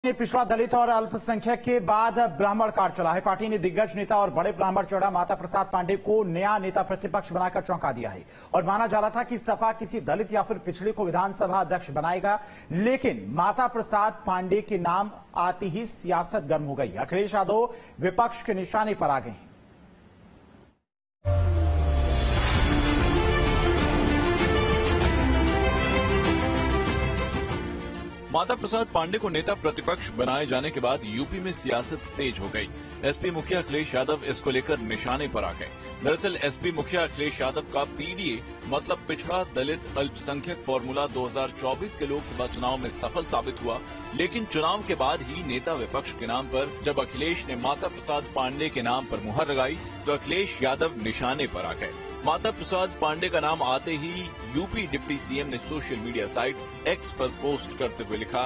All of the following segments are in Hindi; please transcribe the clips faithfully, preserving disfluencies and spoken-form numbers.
ने पिछड़ा दलित और अल्पसंख्यक के बाद ब्राह्मण कार्ड चला है। पार्टी ने दिग्गज नेता और बड़े ब्राह्मण चौड़ा माता प्रसाद पांडे को नया नेता प्रतिपक्ष बनाकर चौंका दिया है और माना जा रहा था कि सपा किसी दलित या फिर पिछड़े को विधानसभा अध्यक्ष बनाएगा, लेकिन माता प्रसाद पांडे के नाम आते ही सियासत गर्म हो गई। अखिलेश यादव विपक्ष के निशाने पर आ गए हैं। माता प्रसाद पांडे को नेता प्रतिपक्ष बनाए जाने के बाद यूपी में सियासत तेज हो गई। एसपी मुखिया अखिलेश यादव इसको लेकर निशाने पर आ गए। दरअसल एसपी मुखिया अखिलेश यादव का पीडीए मतलब पिछड़ा दलित अल्पसंख्यक फॉर्मूला दो हज़ार चौबीस के लोकसभा चुनाव में सफल साबित हुआ, लेकिन चुनाव के बाद ही नेता विपक्ष के नाम पर जब अखिलेश ने माता प्रसाद पांडे के नाम पर मुहर लगाई तो अखिलेश यादव निशाने पर आ गए। माता प्रसाद पांडे का नाम आते ही यूपी डिप्टी सीएम ने सोशल मीडिया साइट एक्स पर पोस्ट करते हुए लिखा,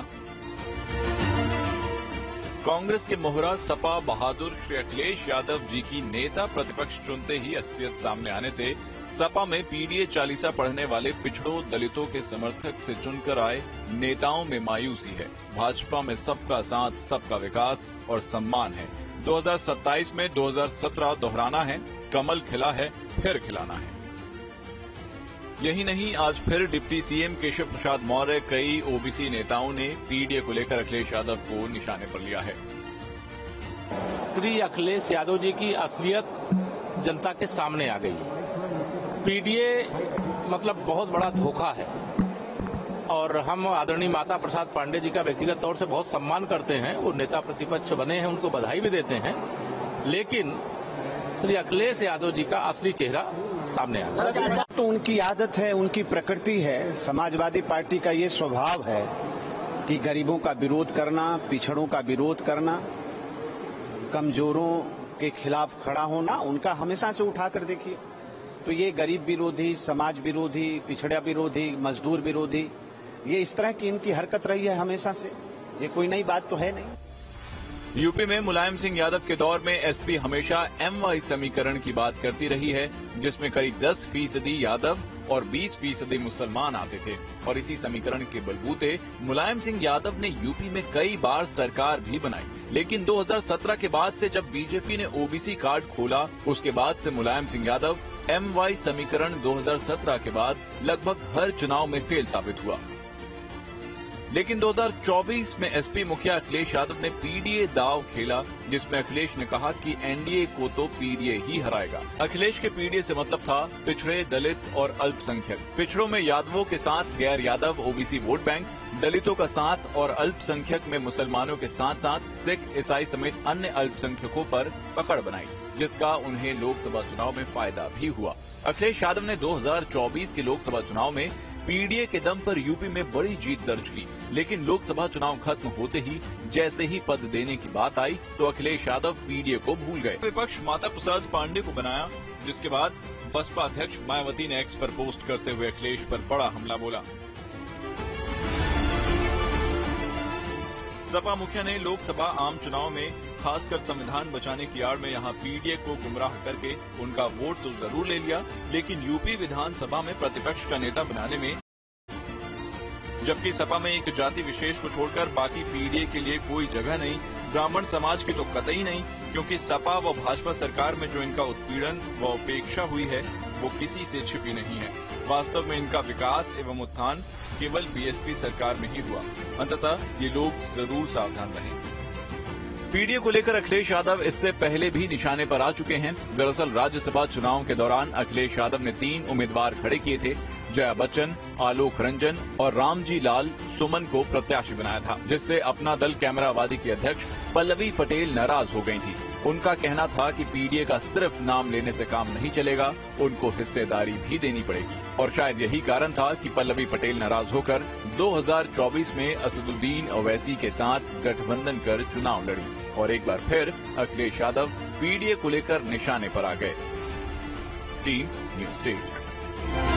कांग्रेस के मोहरा सपा बहादुर श्री अखिलेश यादव जी की नेता प्रतिपक्ष चुनते ही असलियत सामने आने से सपा में पीडीए चालीसा पढ़ने वाले पिछड़ों दलितों के समर्थक से चुनकर आए नेताओं में मायूसी है। भाजपा में सबका साथ, सबका विकास और सम्मान है। दो हज़ार सत्ताईस में दो हज़ार सत्रह दोहराना है, कमल खिला है, फिर खिलाना है। यही नहीं, आज फिर डिप्टी सीएम केशव प्रसाद मौर्य कई ओबीसी नेताओं ने पीडीए को लेकर अखिलेश यादव को निशाने पर लिया है। श्री अखिलेश यादव जी की असलियत जनता के सामने आ गई। पीडीए मतलब बहुत बड़ा धोखा है और हम आदरणीय माता प्रसाद पांडे जी का व्यक्तिगत तौर से बहुत सम्मान करते हैं। वो नेता प्रतिपक्ष बने हैं, उनको बधाई भी देते हैं, लेकिन श्री अखिलेश यादव जी का असली चेहरा सामने आ गया। तो उनकी आदत है, उनकी प्रकृति है। समाजवादी पार्टी का ये स्वभाव है कि गरीबों का विरोध करना, पिछड़ों का विरोध करना, कमजोरों के खिलाफ खड़ा होना उनका हमेशा से उठाकर देखिए। तो ये गरीब विरोधी, समाज विरोधी, पिछड़ा विरोधी, मजदूर विरोधी, ये इस तरह की इनकी हरकत रही है हमेशा से। ये कोई नई बात तो है नहीं। यूपी में मुलायम सिंह यादव के दौर में एसपी हमेशा एम वाई समीकरण की बात करती रही है, जिसमें करीब दस फीसदी यादव और बीस फीसदी मुसलमान आते थे और इसी समीकरण के बलबूते मुलायम सिंह यादव ने यूपी में कई बार सरकार भी बनाई। लेकिन दो हज़ार सत्रह के बाद से जब बीजेपी ने ओबीसी कार्ड खोला, उसके बाद से मुलायम सिंह यादव एम वाई समीकरण दो हज़ार सत्रह के बाद लगभग हर चुनाव में फेल साबित हुआ। लेकिन दो हज़ार चौबीस में एसपी मुखिया अखिलेश यादव ने पीडीए दाव खेला, जिसमें अखिलेश ने कहा कि एनडीए को तो पीडीए ही हराएगा। अखिलेश के पीडीए से मतलब था पिछड़े, दलित और अल्पसंख्यक। पिछड़ों में यादवों के साथ गैर यादव ओबीसी वोट बैंक, दलितों का साथ और अल्पसंख्यक में मुसलमानों के साथ साथ सिख, ईसाई समेत अन्य अल्पसंख्यकों पर पकड़ बनाई, जिसका उन्हें लोकसभा चुनाव में फायदा भी हुआ। अखिलेश यादव ने दो हज़ार चौबीस के लोकसभा चुनाव में पीडीए के दम पर यूपी में बड़ी जीत दर्ज की, लेकिन लोकसभा चुनाव खत्म होते ही जैसे ही पद देने की बात आई तो अखिलेश यादव पीडीए को भूल गए। विपक्ष माता प्रसाद पांडे को बनाया, जिसके बाद बसपा अध्यक्ष मायावती ने एक्स पर पोस्ट करते हुए अखिलेश पर बड़ा हमला बोला। सपा मुखिया ने लोकसभा आम चुनाव में खासकर संविधान बचाने की आड़ में यहां पीडीए को गुमराह करके उनका वोट तो जरूर ले लिया, लेकिन यूपी विधानसभा में प्रतिपक्ष का नेता बनाने में, जबकि सपा में एक जाति विशेष को छोड़कर बाकी पीडीए के लिए कोई जगह नहीं, ब्राह्मण समाज की तो कतई नहीं, क्योंकि सपा व भाजपा सरकार में जो इनका उत्पीड़न व उपेक्षा हुई है वो किसी से छिपी नहीं है। वास्तव में इनका विकास एवं उत्थान केवल बीएसपी सरकार में ही हुआ। अंततः ये लोग जरूर सावधान रहें। पीडीए को लेकर अखिलेश यादव इससे पहले भी निशाने पर आ चुके हैं। दरअसल राज्यसभा चुनाव के दौरान अखिलेश यादव ने तीन उम्मीदवार खड़े किए थे। जया बच्चन, आलोक रंजन और रामजी लाल सुमन को प्रत्याशी बनाया था, जिससे अपना दल कैमरावादी की अध्यक्ष पल्लवी पटेल नाराज हो गई थी। उनका कहना था कि पीडीए का सिर्फ नाम लेने से काम नहीं चलेगा, उनको हिस्सेदारी भी देनी पड़ेगी। और शायद यही कारण था कि पल्लवी पटेल नाराज होकर दो हज़ार चौबीस में असदुद्दीन ओवैसी के साथ गठबंधन कर चुनाव लड़ी और एक बार फिर अखिलेश यादव पीडीए को लेकर निशाने पर आ गए। Team news desk.